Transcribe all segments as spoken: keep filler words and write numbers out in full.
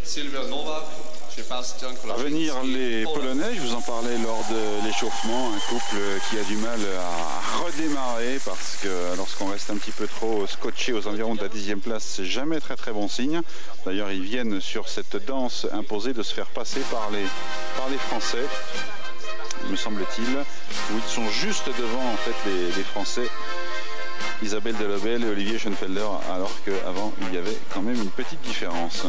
Sylvia Novak. À venir les Polonais, je vous en parlais lors de l'échauffement, un couple qui a du mal à redémarrer parce que lorsqu'on reste un petit peu trop scotché aux environs de la dixième place, c'est jamais très très bon signe. D'ailleurs, ils viennent sur cette danse imposée de se faire passer par les, par les Français, me semble-t-il, où ils sont juste devant en fait les, les Français, Isabelle Delobel et Olivier Schoenfelder, alors qu'avant il y avait quand même une petite différence.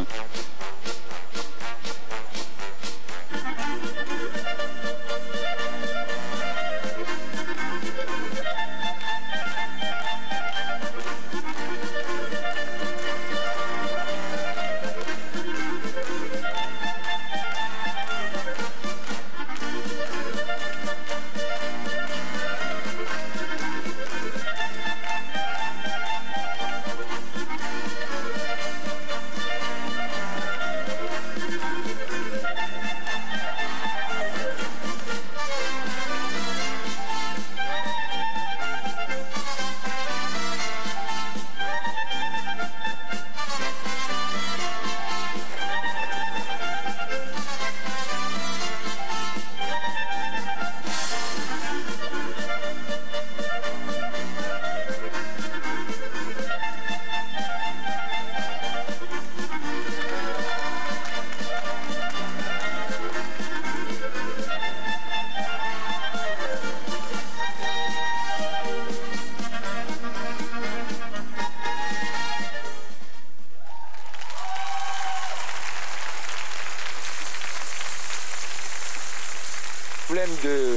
De,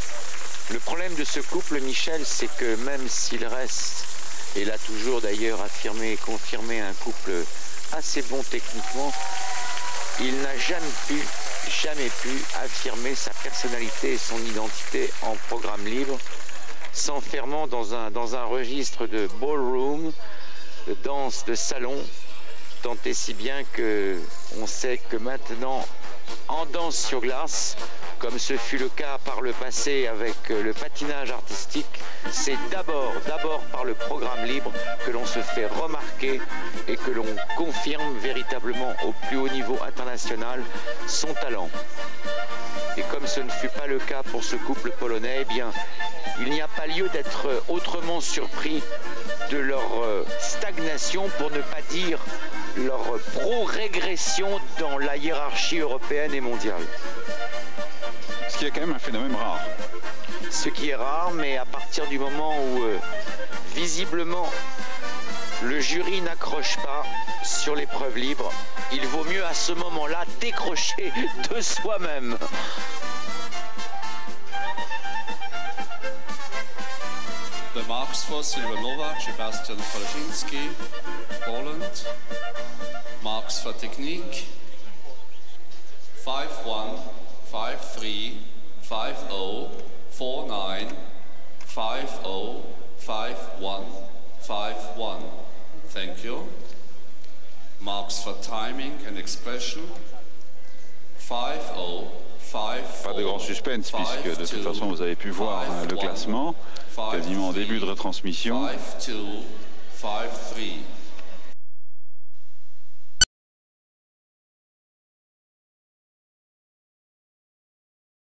le problème de ce couple, Michel, c'est que même s'il reste, et l'a toujours d'ailleurs affirmé et confirmé, un couple assez bon techniquement, il n'a jamais pu, jamais pu affirmer sa personnalité et son identité en programme libre, s'enfermant dans un, dans un registre de ballroom, de danse de salon, tant et si bien que on sait que maintenant, en danse sur glace, comme ce fut le cas par le passé avec le patinage artistique, c'est d'abord, d'abord par le programme libre que l'on se fait remarquer et que l'on confirme véritablement au plus haut niveau international son talent. Et comme ce ne fut pas le cas pour ce couple polonais, eh bien, il n'y a pas lieu d'être autrement surpris de leur stagnation, pour ne pas dire leur pro-régression dans la hiérarchie européenne et mondiale. Ce qui est quand même un phénomène rare. Ce qui est rare, mais à partir du moment où, euh, visiblement, le jury n'accroche pas sur l'épreuve libre, il vaut mieux à ce moment-là décrocher de soi-même. The marks for Sylvia Novak, Sebastian Kolczynski, Poland. Marks for technique. five one, five three, five zero, four nine, five zero, five one, five one. Thank you. Marks for timing and expression. five zero, five four. Pas de grand suspense puisque de toute façon vous avez pu voir le classement quasiment en début de retransmission. five two, five three.